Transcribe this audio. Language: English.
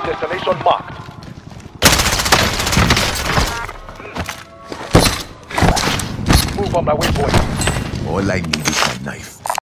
Destination marked. Move on my waypoint. All I need is a knife.